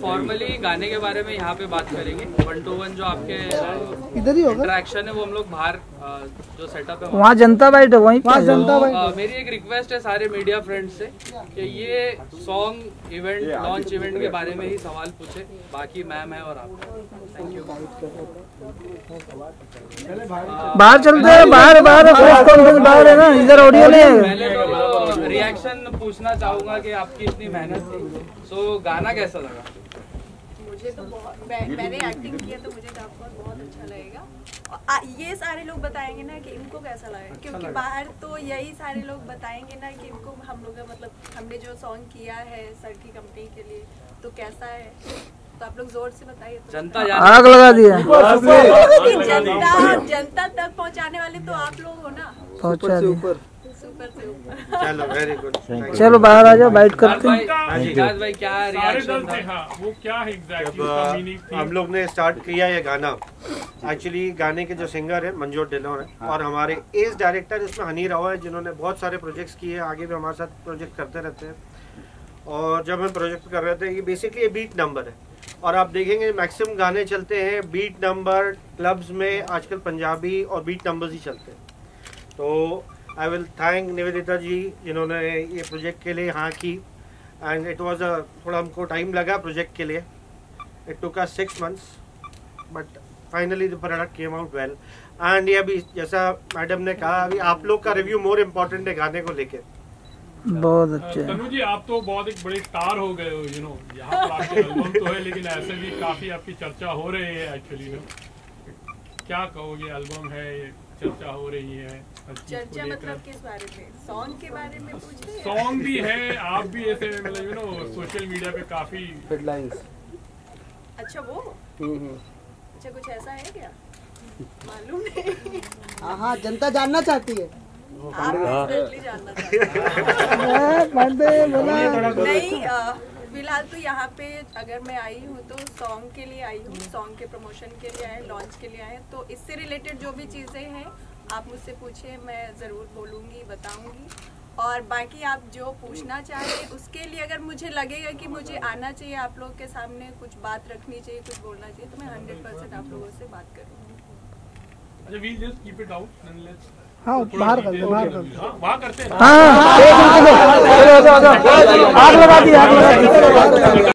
Formally गाने के बारे में यहाँ पे बात करेंगे। 1-to-1 जो आपके इधर ही होगा इंटरेक्शन है वो हम लोग बाहर जो सेटअप है वहाँ जनता बैठ है, वहीं जनता बैठ। मेरी एक रिक्वेस्ट है सारे मीडिया फ्रेंड्स से कि ये सॉन्ग इवेंट लॉन्च इवेंट के बारे में ही सवाल पूछे, बाकी मैम है और आप। Thank you. बाहर चलते हैं, बाहर बाहर है ना, इधर ऑडियो नहीं है। पहले तो रिएक्शन पूछना चाहूंगा कि आपकी इतनी मेहनत थी, सो गाना कैसा लगा? मुझे तो बहुत, मैंने एक्टिंग किया तो मुझे बहुत अच्छा लगेगा। और ये सारे लोग बताएंगे ना कि इनको कैसा लगा, क्योंकि बाहर तो यही सारे लोग बताएंगे ना कि इनको हम लोग मतलब हमने जो सॉन्ग किया है सर की कंपनी के लिए तो कैसा है, तो आप लोग जोर से बताइए। जनता आग लगा दिया। जनता तक पहुंचाने वाले तो आप लोग हो ना। पहुंचा दिया। सुपर से ऊपर। चलो वेरी गुड। चलो बाहर आ जाओ, बाइट करते हैं। भाई क्या रिएक्शन था? वो क्या है एग्जैक्टली? हम लोग ने स्टार्ट किया ये गाना, एक्चुअली गाने के जो सिंगर है मंजोर डिलोर है और हमारे एज डायरेक्टर इसमें हनी राव है, जिन्होंने बहुत सारे प्रोजेक्ट्स किए, आगे भी हमारे साथ प्रोजेक्ट करते रहते हैं। और जब हम प्रोजेक्ट कर रहे थे, ये बेसिकली ये बीट नंबर है और आप देखेंगे मैक्सिमम गाने चलते हैं बीट नंबर। क्लब्स में आजकल पंजाबी और बीट नंबर्स ही चलते हैं। तो I will thank Niveditha ji जिन्होंने ये प्रोजेक्ट के लिए हाँ की, एंड इट वाज थोड़ा हमको टाइम लगा प्रोजेक्ट के लिए। It took us 6 months but finally the product came out well. And ये अभी जैसा मैडम ने कहा, अभी आप लोग का रिव्यू मोर इम्पोर्टेंट है गाने को लेके। बहुत अच्छे। तनु जी आप तो बहुत एक बड़े स्टार हो गए हो, यू नो, यहाँ पर आपके एल्बम तो है लेकिन ऐसे भी काफी आपकी चर्चा हो रही है एक्चुअली में। क्या कहोगे, एल्बम है, चर्चा हो रही है, चर्चा मतलब किस बारे में? सॉन्ग के बारे में पूछ रहे हैं? सॉन्ग भी है, आप भी ऐसे मतलब यू नो सोशल मीडिया पे काफी हेडलाइंस। अच्छा वो अच्छा कुछ ऐसा है क्या? मालूम नहीं। हाँ जनता जानना चाहती है। आप डेफिनेटली जानना चाहते हैं। नहीं फिलहाल तो यहाँ पे अगर मैं आई हूँ तो सॉन्ग के लिए आई हूँ, सॉन्ग के प्रमोशन के लिए आए, लॉन्च के लिए आए। तो इससे रिलेटेड जो भी चीज़ें हैं आप मुझसे पूछिए, मैं ज़रूर बोलूँगी, बताऊँगी। और बाकी आप जो पूछना चाहें उसके लिए अगर मुझे लगेगा कि मुझे आना चाहिए आप लोग के सामने, कुछ बात रखनी चाहिए, कुछ बोलना चाहिए, तो मैं 100% आप लोगों से बात करूँगी। अच्छा, we'll just keep it out and let's हाँ बाहर करते हैं, वहाँ करते हैं। हाँ आग लगा दी, आग लगा दी।